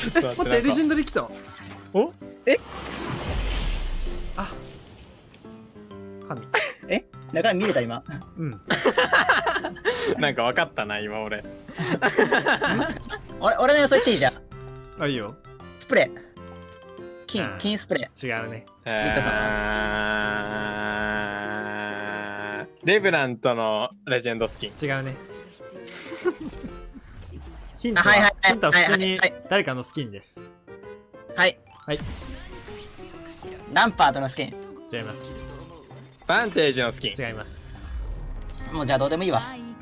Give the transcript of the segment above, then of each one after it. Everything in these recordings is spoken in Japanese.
ちょっと待って、 待って、レジェンドできた。 おあ、神。 中身見れた今。 うん。 なんか分かったな、今俺。 俺の予想言っていいじゃん。 あ、いいよ。 スプレー。 うん金スプレ違うね。 ットレブラントのレジェンドスキン。 違うね。ヒントははいはいはいヒントは普通にはいはい誰かのスキンです。 ー。はい。 はい。 ランパードのスキン。 違います。 バンテージのスキン。 違います。 もうじゃあどうでもいいわ。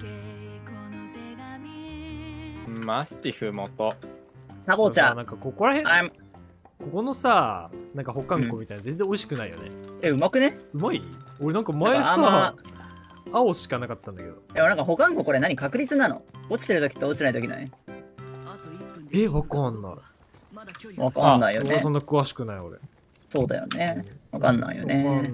マスティフ元。 サボちゃん。 なんかここら辺、ここのさ、なんか保管庫みたいな全然美味しくないよね。 うまくね？ うまい？俺なんか前なんかさ、青しかなかったんだけど。 なんか保管庫これ何確率なの？落ちてる時と落ちない時ない？ わかんない。 わかんないよね俺そ。んな詳しくない俺。 そうだよね。わかんないよわかんないね。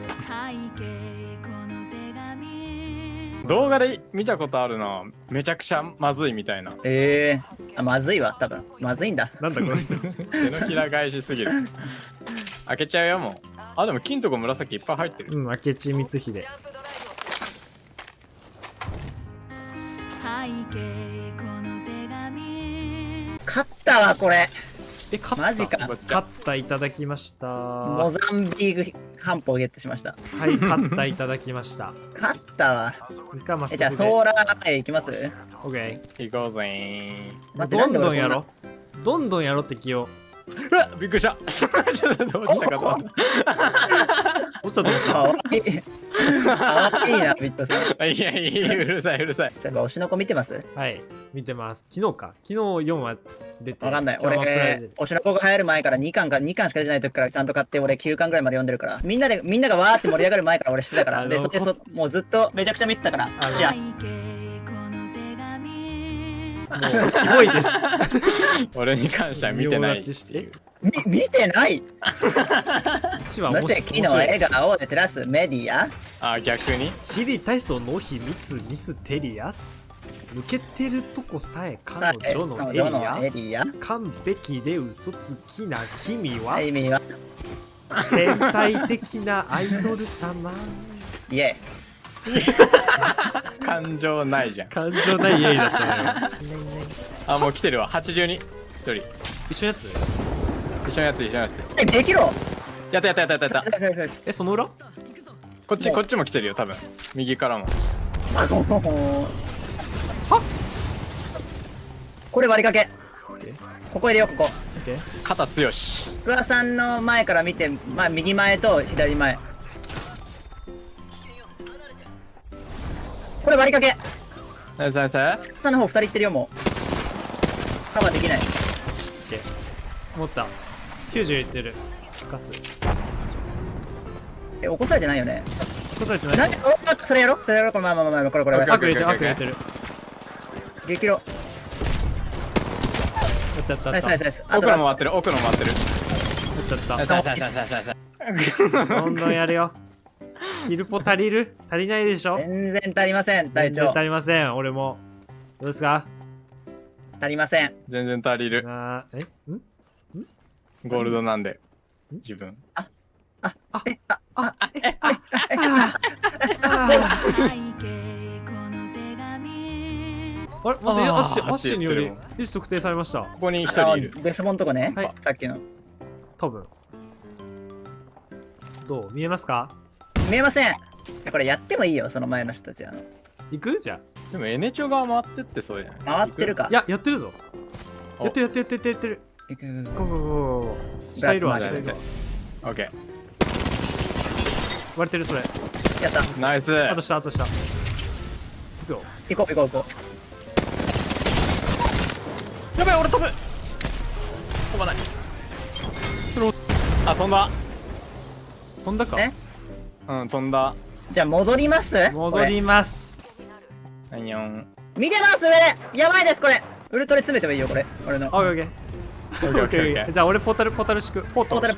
動画で見たことあるのめちゃくちゃまずいみたいな。 まずいわ、多分。まずいんだ。 俺。なんだこの人。 手のひら返しすぎる。開けちゃうよもう。あ、でも金とか紫いっぱい入ってる。 うん、明智光秀。 勝ったわ、これ。 勝ったマジか。 勝ったいただきました。 モザンビーク半歩ゲットしました。 はい、勝ったいただきました。 勝ったわ。じゃあ、ソーラーへ行きます？ オッケ行こうぜー。 ー。どんどんやろ。どんどんやろって気を。 うわっびっくりした。ちょっと落ちたかと思った。 落ちたどうしたかわいい。かわいいな、ビットさん。 いやいや、うるさいうるさい。 じゃあ、推しの子見てます？ はい、見てます。昨日か。昨日4話出て。 わかんない。俺、 今日はプライで推しの子が流行る前から2巻しか出てない時からちゃんと買って、俺9巻ぐらいまで読んでるから。みんながわーって盛り上がる前から俺してたから。で、もうずっとめちゃくちゃ見てたから。シア。 もうひどいです。 俺に関しては見てないっていう。 見てない？ 1話面だって昨日白い。 笑顔で照らすメディア。 あ、逆にシリ体操の秘密ミステリアス。抜けてるとこさえ彼女のエリア。完璧で嘘つきな君は意味は天才的なアイドル様。 イエ感情ないじゃん。 感情ない家だったのよ。 あ、もう来てるわ。82。1人。 一緒のやつ？ 一緒のやつ、一緒のやつ。 ーイ。できろ。 やったやったやったやった。 その裏？ こっちも来てるよ、多分。右からも。 あ、これ割りかけ。ここ入れよう、ここ。 肩強し。 福田さんの前から見て、まあ、右前と左前。これ割りかけ。 ナイスナイス。 下の方2人いってるよ、もう。カバーできない。 持った。90いってる。ガス。 起こされてないよね。 起こされてない。 なんで、それやろこれ、まあ、これ。 悪入れてる、悪入れてる。 激ロ。 やった。 ナイス。 奥のも回ってる、奥のも回ってる。 やっちゃった。 ナイス。 どんどんやるよ。ヒルポ足りる？足りないでしょ？ 全然足りません、隊長。 全然足りません、俺も。どうですか？ 足りません。 全然足りる。ゴールドなんで。自分。 あれ待って、アッシュにより位置特定されました。 ここに一人いる。 デスモンとこね、 はい、 さっきの。 多分。どう見えますか？ 見えません。これやってもいいよ、その前の人たちは。 行く？じゃでもエネチョが回ってってそうじゃない？ 回ってるか。 いや、やってるぞ。やってる。 行く。 ゴー。下いるわ、下いるわ。 オッケー。 割れてる、それ。 やった。 ナイス。 あと下。行くよ。 行こう。 やばい、俺飛ぶ。飛ばない。あ、飛んだ。 飛んだか？ うん、飛んだ。 じゃあ戻ります。 戻ります。 アニョン。 見てます上で。やばいですこれ。ウルトラ詰めてもいいよこれ。俺の。 オッケー。じゃあ俺ポタル敷く。 ポタ。 頼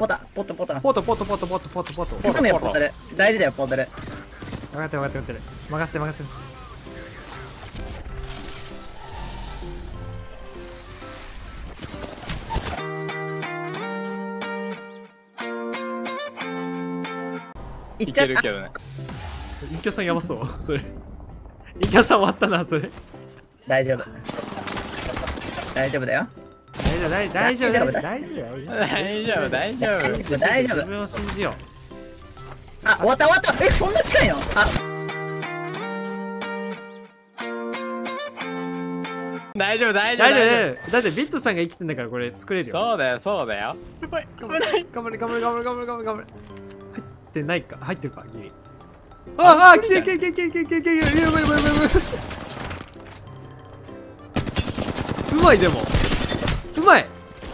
むよポタル。大事だよポタル。 分かってる。任せて。 いっちゃういけるけどね。 インキャさんやばそう、それ。インキャさん終わったな、それ。 大丈夫。大丈夫だよ。 大丈夫、大丈夫、大丈夫、 大丈夫大丈夫。 大丈夫。 自分を信じよあ、終わった終わった。え、そんな近いの？あ、 大丈夫大う。 丈夫。 大丈夫。だってビットさんが生きてんだからこれ作れるよ。 そうだよそうだよ。やばい危ない。 頑張れ、頑張れ、頑張れ、頑張れ、頑張れ、頑張れ。入ってないか、入ってるか、ギリ。ああ、来てる、来てる、来てる、来てる、来てる、来てる、やばい、やばい、やばい。うまい、でも。うまい。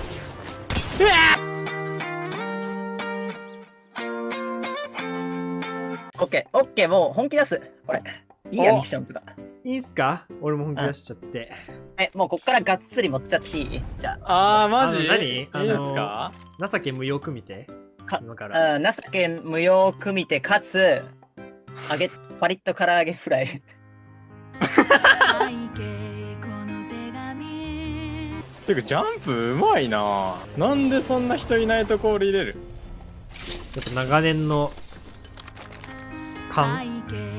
オッケー、オッケー、もう本気出す。これ。いいや、ミッションとか。 いいっすか？俺も本気出しちゃって。 もうこっからがっつり持っちゃっていい？じゃあ。 マジ？ 何？ いいですか？ 情け無用く見て。今から。情け無用く見て、かつ、パリッと唐揚げフライ。 てかジャンプうまいな。なんでそんな人いないとこ入れる？ やっぱ長年の勘。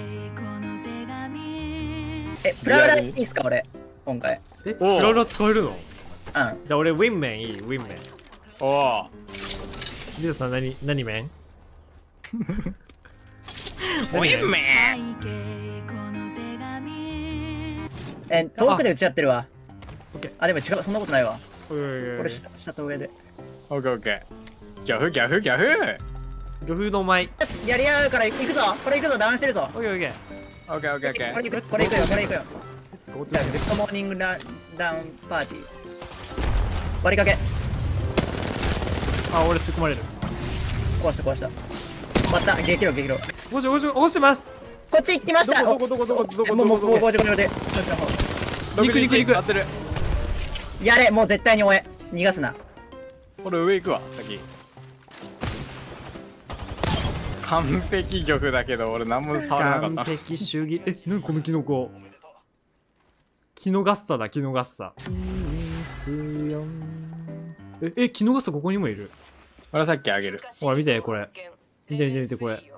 プラウラいいっすか俺今回。 プラウラ使えるの？ うん。 じゃあ俺ウィンメンいい？ウィンメン。 おお。 リゾさん何麺？ ウィンメン。遠くで打ち合ってるわ。 オッケー。 あ、でも違う、そんなことないわ。 これ下と上で。 オッケーオッケー。ギャフギャフギャフ。 魚風の舞。 やり合うから行くぞ。これ行くぞ。ダウンしてるぞ。 オッケーオッケー。 オッケーオッケーオッケー。 これ行くよ、これ行くよ。じゃあ、グッドモーニングダウンパーティー。割りかけ。 あ、俺突っ込まれる。 壊したまた激怒押してます。 こっち行きました。 どこもうこっちの方。 肉当てる。 やれ、もう絶対に追え。逃がすな。 俺上行くわ先。完璧玉だけど俺何も触れなかった。 完璧主義。何このキノコ。キノガッサだ、キノガッサ。キノガッサここにもいる。 紫あげる。 ほら見てこれ。見てこれ。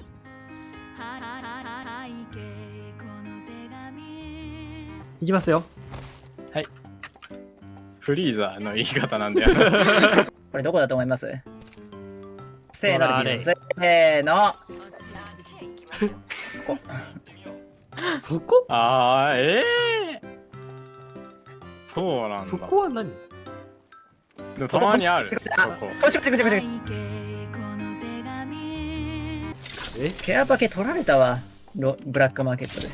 いきますよ。 はい。フリーザーの言い方なんだよ。 これどこだと思います？せーので見る。せーの。 そこ？ そうなんだ。 そこは何？ でもたまにある。そこ。 ケアパケ取られたわ。ブラックマーケットで。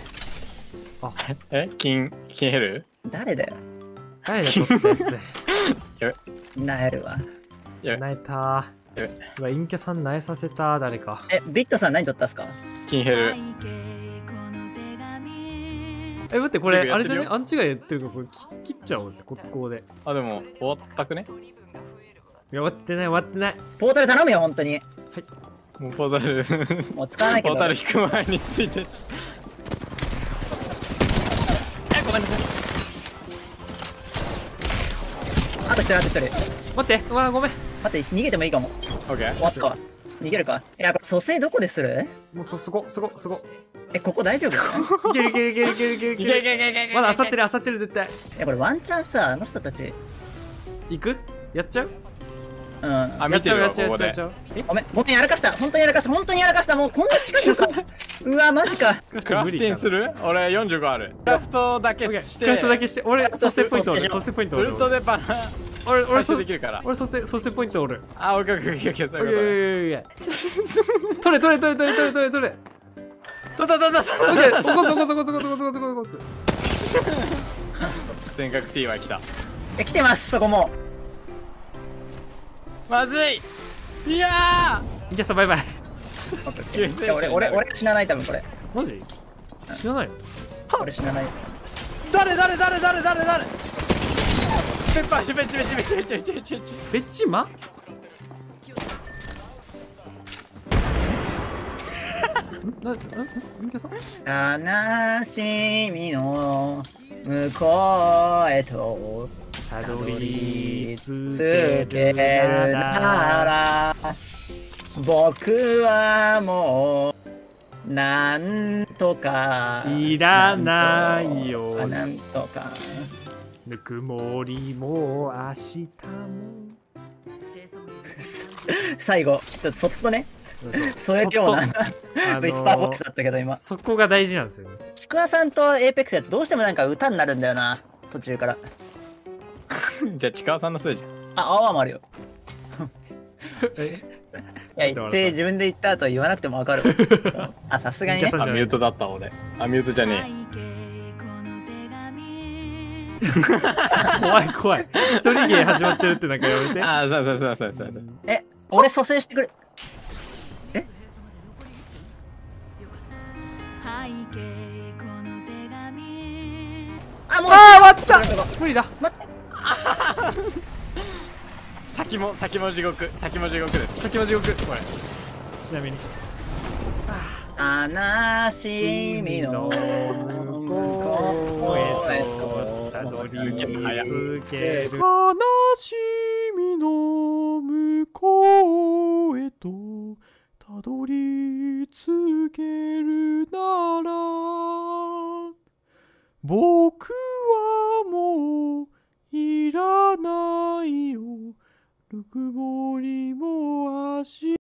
金ヘル？ 誰だよ。 誰だ取ったやつ。 やべ。 なえるわ。 なえた。陰キャさんなえさせた、誰か。 ビットさん何取ったっすか？ 金ヘル。 待って、これ、あれじゃね？アンチが言ってるから、これ切っちゃおうね、ここで。 でも、終わったくね？ いや、終わってない。 ポータル頼むよ、本当に。はい。 もうポータル。 もう使わないけど。 ポータル引く前についてち。ごめんなさい。 あと一人。 待って、ごめん。 待って、逃げてもいいかも。 オッケー。 終わったわ。逃げるか。これ蘇生どこでする？ もっとすご。 ここ大丈夫？ いける。まだ漁ってる絶対。 これワンチャンさ、あの人たち。 行く？やっちゃう？ うん。 見てるわ、ここで。 ごめん、やらかした。本当にやらかした。もうこんな近いのか。うわ、マジか。 クラフティンする？俺45ある。クラフトだけして。 俺、ソステポイント俺。 ウルトでバナナ。俺できるから。 俺ソステポイント俺。 オッケー。そういうこと。 取れ。 取った。 起こす。 全角 T は来た。 来てます、そこも。 まずい。いやー。いやさ、バイバイ。 俺死なない、多分これ。 マジ？死なないの？ 俺死なない。 誰ペッパーベッチマ？ 悲しみの向こうへとたどり着けるなら僕はもうなんとかいらないよ。 なんとかぬくもりも明日も。 最後ちょっとそっとね添えるようなウィスパーボックスだったけど今そこが大事なんですよね。 ちくわさんとエーペックスやとどうしてもなんか歌になるんだよな途中から。 じゃあちくわさんのせいじゃん。 青もあるよ。いや言って自分で言った後言わなくてもわかる。あさすがにね。 ミュートだった俺。ミュートじゃね怖い怖い。一人芸始まってるってなんかやめて。 そう。 俺蘇生してくれ。 もう終わった無理だ。 待って。 先も地獄です。 先も地獄これ。ちなみに悲しみの向こうへとたどり着ける。 悲しみの向こうへとたどり着けるなら僕はもういらないよぬくもりも足